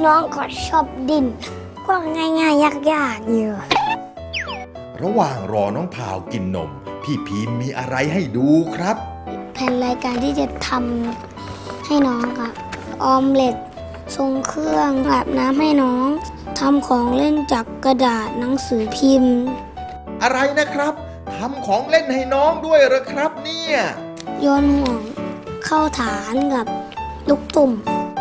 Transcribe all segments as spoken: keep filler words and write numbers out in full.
น้องก็ชอบดินก็ง่ายๆยากๆอยู่ระหว่างรอน้องพาวกินนมพี่พีมมีอะไรให้ดูครับแผนรายการที่จะทำให้น้องครับออมเล็ตทรงเครื่องอาบน้ำให้น้องทำของเล่นจากกระดาษหนังสือพิมพ์อะไรนะครับทำของเล่นให้น้องด้วยเหรอครับเนี่ยโยนห่วงเข้าฐานกับลูกตุ่ม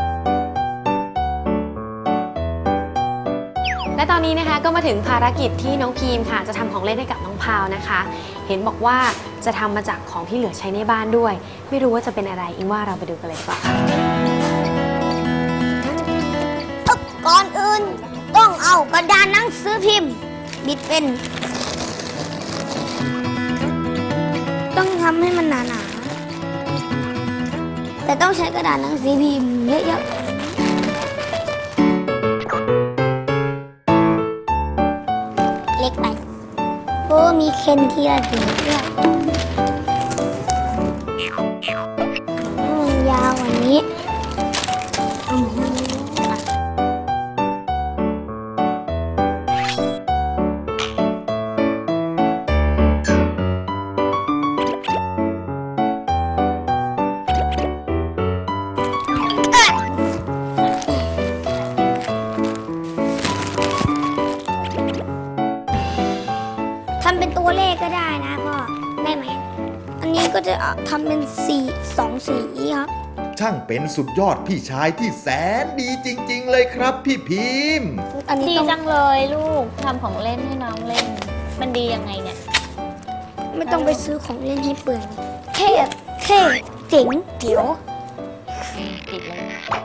และตอนนี้นะคะก็มาถึงภารกิจที่น้องพีมค่ะจะทำของเล่นให้กับน้องพาวนะคะเห็นบอกว่าจะทำมาจากของที่เหลือใช้ในบ้านด้วยไม่รู้ว่าจะเป็นอะไรอิงว่าเราไปดูกันเลยดีกว่าค่ะก่อนอื่นต้องเอากระดาษหนังสือพิมพ์บิดเป็นต้องทำให้มันหนาๆแต่ต้องใช้กระดาษหนังสือพิมพ์เยอะๆเล็กไปโอ้มีเคนทีละถึงด้วยมันยาวกว่านี้ทำเป็นตัวเลขก็ได้นะพ่อได้ไหมอันนี้ก็จะทำเป็นสีสองสีครับช่างเป็นสุดยอดพี่ชายที่แสนดีจริงๆเลยครับพี่พิมพ์ดีจังเลยลูกทำของเล่นให้น้องเล่นมันดียังไงเนี่ยไม่ต้องไปซื้อของเล่นให้เปลืองเท่เท่เจ๋งเดี๋ยวติดเลย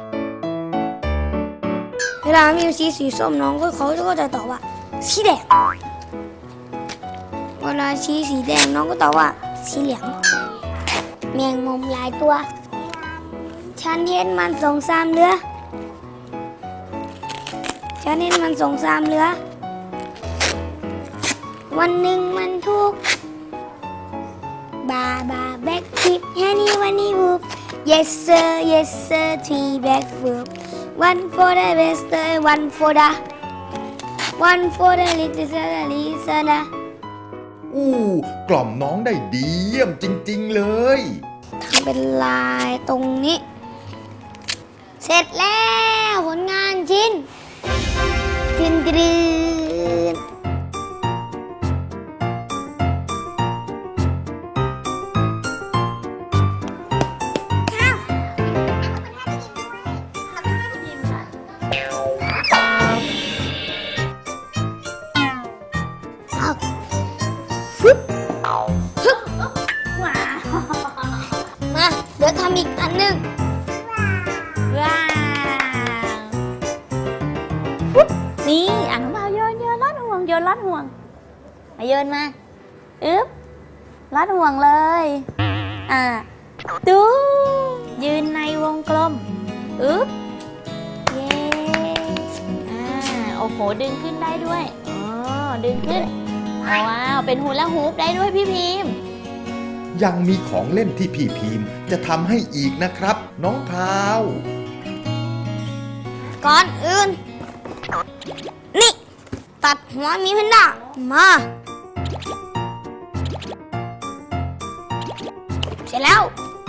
เวลามีสีสีส้มน้องก็เขาก็จะตอบว่าสีแดงเวลาชี้สีแดงน้องก็ตอบว่าสีเหลืองแมงมุมหลายตัวฉันเห็นมันสองสามเรือฉันเห็นมันสองสามเรือวันหนึ่งมันทุกบาบาแบกทิปแฮนี่วันนี้วูบ yes sir yes sir three back flip one for the best one for the one for the little listener อู้กล่อมน้องได้ดีเยี่ยมจริงๆเลยทำเป็นลายตรงนี้เสร็จแล้วผลงานชิ้นจินตรีมาเดี๋ยวทำอีกอันหนึ่งว้าวนี่อ่างเปล่าโยนโยนลัดห่วงโยนลัดห่วงมาโยนมาอึ๊บลัดห่วงเลยอ่าดูยืนในวงกลมอึ๊บเย้อ่าโอ้โหดึงขึ้นได้ด้วยอ๋อดึงขึ้นว้าวเป็นฮูลาฮูปได้ด้วยพี่พิมพ์ยังมีของเล่นที่พี่พิมพ์จะทำให้อีกนะครับน้องพาวก่อนอื่นนี่ตัดหัวมีแพนด้ามาเสร็จแล้ว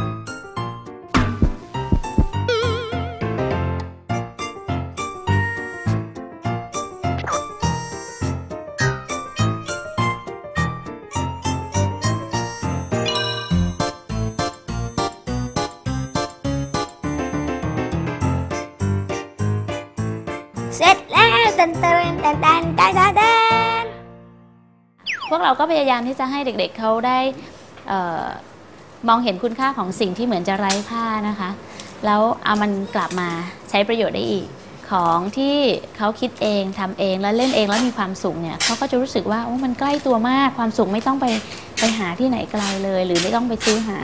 เสร็จแล้วเต้นเต้นเต้นเต้นเต้นเต้นพวกเราก็พยายามที่จะให้เด็กๆเขาได้เอ่อมองเห็นคุณค่าของสิ่งที่เหมือนจะไร้ค่านะคะแล้วเอามันกลับมาใช้ประโยชน์ได้อีกของที่เขาคิดเองทำเองแล้วเล่นเองแล้วมีความสุขเนี่ยเขาก็จะรู้สึกว่าโอ้มันใกล้ตัวมากความสุขไม่ต้องไปไปหาที่ไหนไกลเลยหรือไม่ต้องไปซื้อหา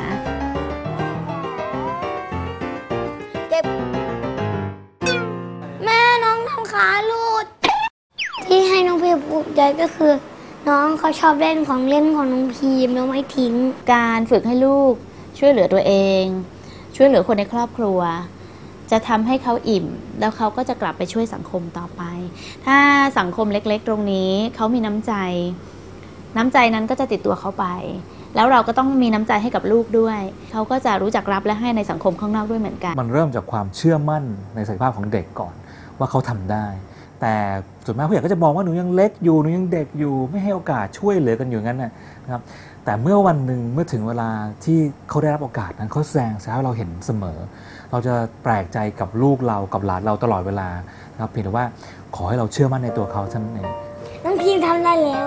แม่น้องทำขาลูดที่ให้น้องพีภูมิใจก็คือน้องเขาชอบเล่นของเล่นของน้องพีมแล้วไม่ทิ้งการฝึกให้ลูกช่วยเหลือตัวเองช่วยเหลือคนในครอบครัวจะทำให้เขาอิ่มแล้วเขาก็จะกลับไปช่วยสังคมต่อไปถ้าสังคมเล็กๆตรงนี้เขามีน้ำใจน้ำใจนั้นก็จะติดตัวเขาไปแล้วเราก็ต้องมีน้ำใจให้กับลูกด้วยเขาก็จะรู้จักรับและให้ในสังคมข้างนอกด้วยเหมือนกันมันเริ่มจากความเชื่อมั่นในศักยภาพของเด็กก่อนว่าเขาทำได้แต่ส่วนมากผู้ใหญ่ก็จะมองว่าหนูยังเล็กอยู่หนูยังเด็กอยู่ไม่ให้โอกาสช่วยเหลือกันอยู่งั้นนะครับแต่เมื่อวันหนึ่งเมื่อถึงเวลาที่เขาได้รับโอกาสนั้นเขาแสดงให้เราเห็นเสมอเราจะแปลกใจกับลูกเรากับหลานเราตลอดเวลานะครับเพียงแต่ว่าขอให้เราเชื่อมั่นในตัวเขาเท่านั้นเองน้องพิมทำได้แล้ว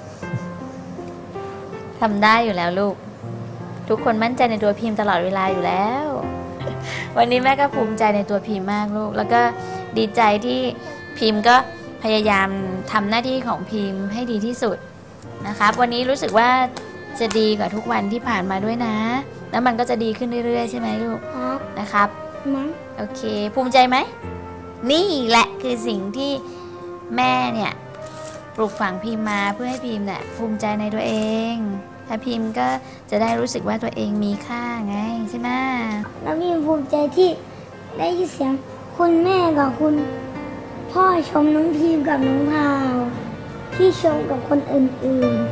ทำได้อยู่แล้วลูกทุกคนมั่นใจในตัวพิมตลอดเวลาอยู่แล้ววันนี้แม่ก็ภูมิใจในตัวพิมมากลูกแล้วก็ดีใจที่พิมก็พยายามทำหน้าที่ของพิมให้ดีที่สุดนะครับวันนี้รู้สึกว่าจะดีกว่าทุกวันที่ผ่านมาด้วยนะแล้วมันก็จะดีขึ้นเรื่อยๆใช่ไหมลูกนะครับโอเคภูมิใจไหมนี่แหละคือสิ่งที่แม่เนี่ยปลูกฝังพิมมาเพื่อให้พิมเนี่ยภูมิใจในตัวเองถ้าพิมก็จะได้รู้สึกว่าตัวเองมีค่าไงใช่ไหมแล้วพิมภูมิใจที่ได้ยินเสียงคุณแม่กับคุณพ่อชมน้องพิมกับน้องพาวที่ชมกับคนอื่นๆ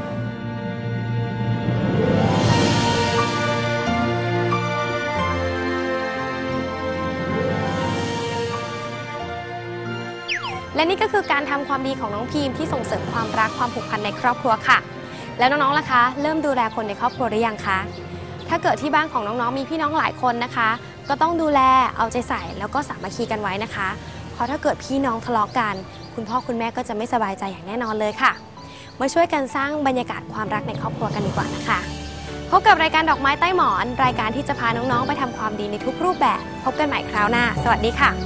และนี่ก็คือการทำความดีของน้องพิมที่ส่งเสริมความรักความผูกพันในครอบครัวค่ะแล้วน้องๆล่ะคะเริ่มดูแลคนในครอบครัวหรือยังคะถ้าเกิดที่บ้านของน้องๆมีพี่น้องหลายคนนะคะก็ต้องดูแลเอาใจใส่แล้วก็สามัคคีกันไว้นะคะเพราะถ้าเกิดพี่น้องทะเลาะกันคุณพ่อคุณแม่ก็จะไม่สบายใจอย่างแน่นอนเลยค่ะมาช่วยกันสร้างบรรยากาศความรักในครอบครัวกันดีกว่านะคะพบกับรายการดอกไม้ใต้หมอนรายการที่จะพาน้องๆไปทำความดีในทุกรูปแบบพบกันใหม่คราวหน้าสวัสดีค่ะ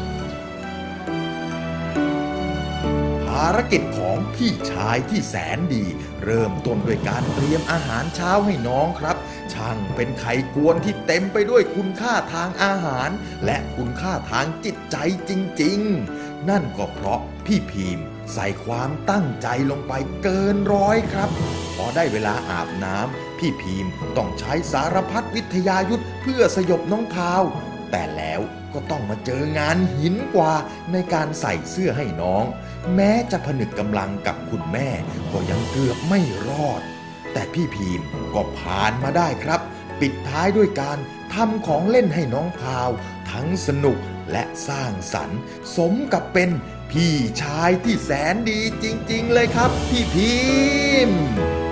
ภารกิจของพี่ชายที่แสนดีเริ่มต้นด้วยการเตรียมอาหารเช้าให้น้องครับช่างเป็นไข่กวนที่เต็มไปด้วยคุณค่าทางอาหารและคุณค่าทางจิตใจจริงๆนั่นก็เพราะพี่พิมใส่ความตั้งใจลงไปเกินร้อยครับพอได้เวลาอาบน้ำพี่พิมต้องใช้สารพัดวิทยายุทธเพื่อสยบน้องพาวแต่แล้วก็ต้องมาเจองานหินกว่าในการใส่เสื้อให้น้องแม้จะผนึกกำลังกับคุณแม่ก็ยังเกือบไม่รอดแต่พี่พิมก็ผ่านมาได้ครับปิดท้ายด้วยการทำของเล่นให้น้องพาวทั้งสนุกและสร้างสรรค์สมกับเป็นพี่ชายที่แสนดีจริงๆเลยครับพี่พิม